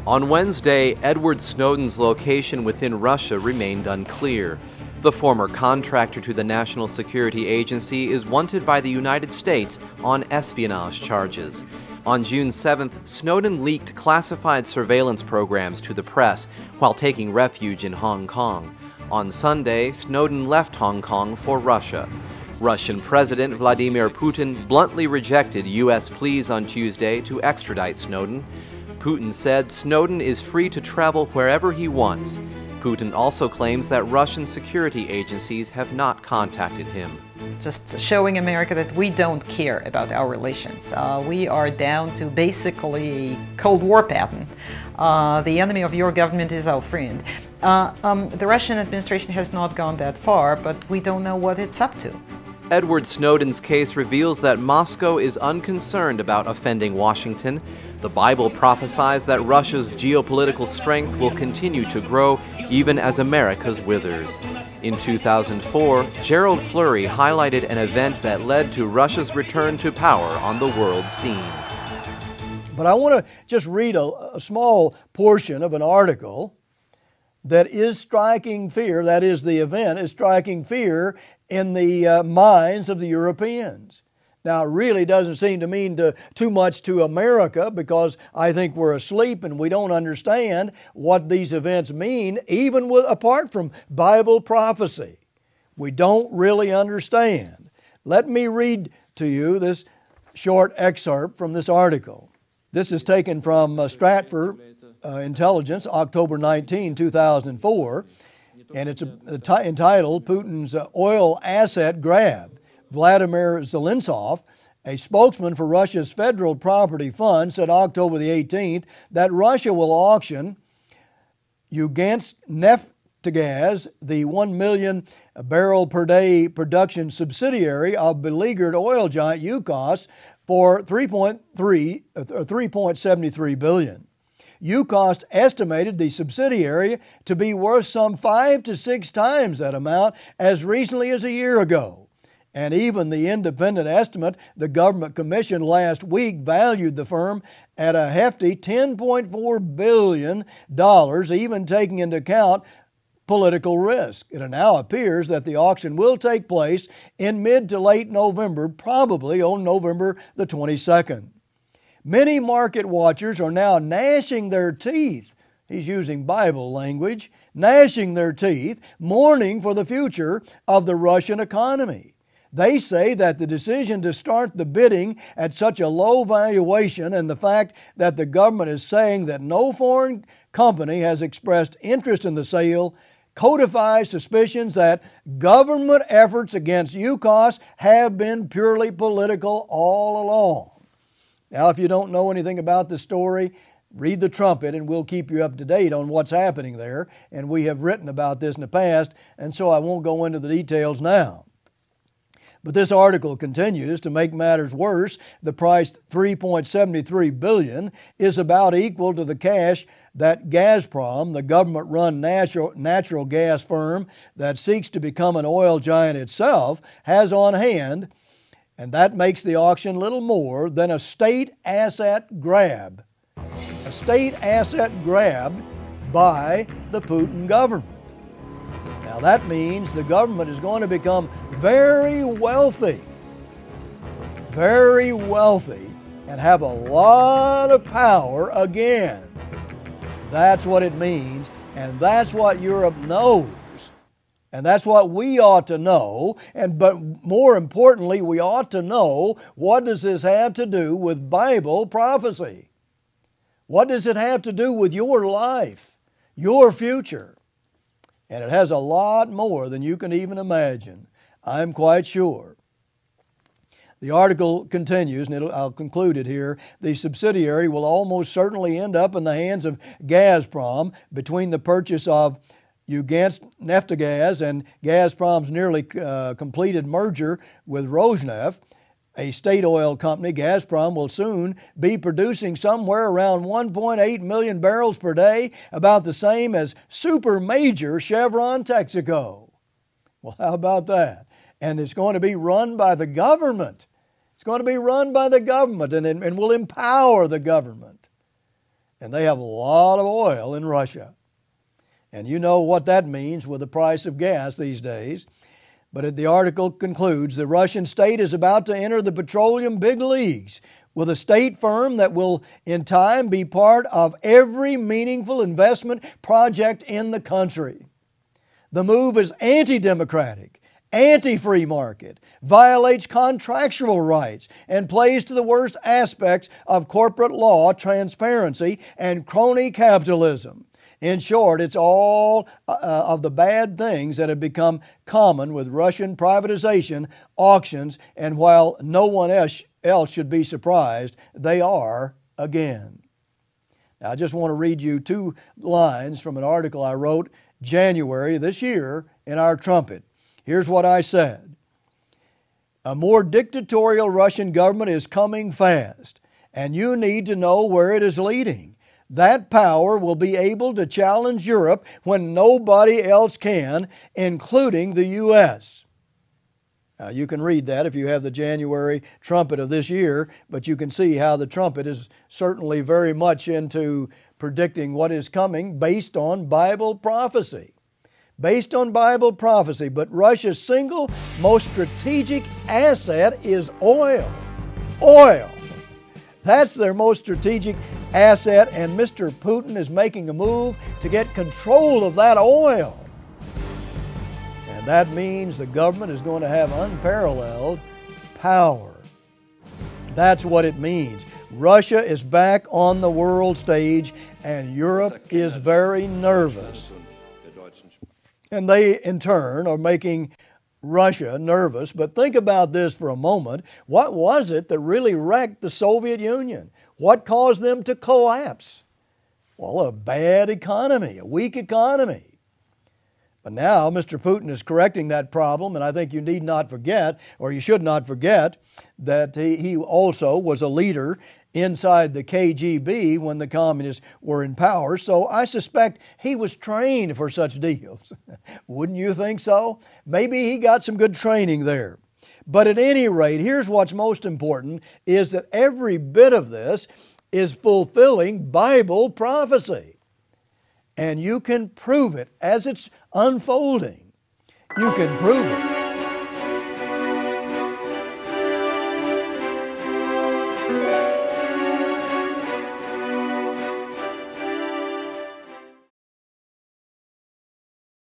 On Wednesday, Edward Snowden's location within Russia remained unclear. The former contractor to the National Security Agency is wanted by the United States on espionage charges. On June 7th, Snowden leaked classified surveillance programs to the press while taking refuge in Hong Kong. On Sunday, Snowden left Hong Kong for Russia. Russian President Vladimir Putin bluntly rejected U.S. pleas on Tuesday to extradite Snowden. Putin said Snowden is free to travel wherever he wants. Putin also claims that Russian security agencies have not contacted him. Just showing America that we don't care about our relations. We are down to basically a Cold War pattern. The enemy of your government is our friend. The Russian administration has not gone that far, but we don't know what it's up to. Edward Snowden's case reveals that Moscow is unconcerned about offending Washington. The Bible prophesies that Russia's geopolitical strength will continue to grow even as America's withers. In 2004, Gerald Flurry highlighted an event that led to Russia's return to power on the world scene. But I want to just read a small portion of an article that is striking fear, that is, the event is striking fear in the minds of the Europeans. Now, it really doesn't seem to mean too much to America, because I think we're asleep and we don't understand what these events mean, even apart from Bible prophecy. We don't really understand. Let me read to you this short excerpt from this article. This is taken from Stratford Intelligence, October 19, 2004, and it's entitled Putin's Oil Asset Grab. Vladimir Zelentsov, a spokesman for Russia's Federal Property Fund, said October the 18th that Russia will auction Lugansk Naftogaz, the 1 million barrel per day production subsidiary of beleaguered oil giant Yukos, for $3.73 billion. Yukos estimated the subsidiary to be worth some 5 to 6 times that amount as recently as a year ago. And even the independent estimate the government commissioned last week valued the firm at a hefty $10.4 billion, even taking into account political risk. It now appears that the auction will take place in mid to late November, probably on November the 22nd. Many market watchers are now gnashing their teeth. He's using Bible language, gnashing their teeth, mourning for the future of the Russian economy. They say that the decision to start the bidding at such a low valuation, and the fact that the government is saying that no foreign company has expressed interest in the sale, codifies suspicions that government efforts against Yukos have been purely political all along. Now, if you don't know anything about the story, read the Trumpet and we'll keep you up to date on what's happening there. And we have written about this in the past, and so I won't go into the details now. But this article continues to make matters worse. The price, $3.73 billion, is about equal to the cash that Gazprom, the government-run natural gas firm that seeks to become an oil giant itself, has on hand, and that makes the auction little more than a state asset grab. A state asset grab by the Putin government. Now that means the government is going to become very wealthy, and have a lot of power again. That's what it means, and that's what Europe knows. And that's what we ought to know, but more importantly, we ought to know, what does this have to do with Bible prophecy? What does it have to do with your life, your future? And it has a lot more than you can even imagine, I'm quite sure. The article continues, and I'll conclude it here. The subsidiary will almost certainly end up in the hands of Gazprom between the purchase of Lugansk Naftogaz and Gazprom's nearly completed merger with Rosneft, a state oil company. Gazprom will soon be producing somewhere around 1.8 million barrels per day, about the same as super major Chevron Texaco. Well, how about that? And it's going to be run by the government. It's going to be run by the government, and will empower the government. And they have a lot of oil in Russia. And you know what that means with the price of gas these days. But the article concludes, the Russian state is about to enter the petroleum big leagues with a state firm that will in time be part of every meaningful investment project in the country. The move is anti-democratic, anti-free market, violates contractual rights, and plays to the worst aspects of corporate law, transparency, and crony capitalism. In short, it's all of the bad things that have become common with Russian privatization, auctions, and while no one else should be surprised, they are again. Now, I just want to read you 2 lines from an article I wrote January this year in our Trumpet. Here's what I said. A more dictatorial Russian government is coming fast, and you need to know where it is leading. That power will be able to challenge Europe when nobody else can, including the U.S. Now, you can read that if you have the January Trumpet of this year, but you can see how the Trumpet is certainly very much into predicting what is coming based on Bible prophecy. Based on Bible prophecy, but Russia's single most strategic asset is oil. Oil. That's their most strategic asset, and Mr. Putin is making a move to get control of that oil. And that means the government is going to have unparalleled power. That's what it means. Russia is back on the world stage, and Europe is very nervous. And they, in turn, are making Russia nervous. But think about this for a moment. What was it that really wrecked the Soviet Union? What caused them to collapse? Well, a bad economy, a weak economy. But now Mr. Putin is correcting that problem, and I think you need not forget, or you should not forget, that he also was a leader inside the KGB when the communists were in power. So I suspect he was trained for such deals. Wouldn't you think so? Maybe he got some good training there. But at any rate, here's what's most important, is that every bit of this is fulfilling Bible prophecy. And you can prove it as it's unfolding. You can prove it.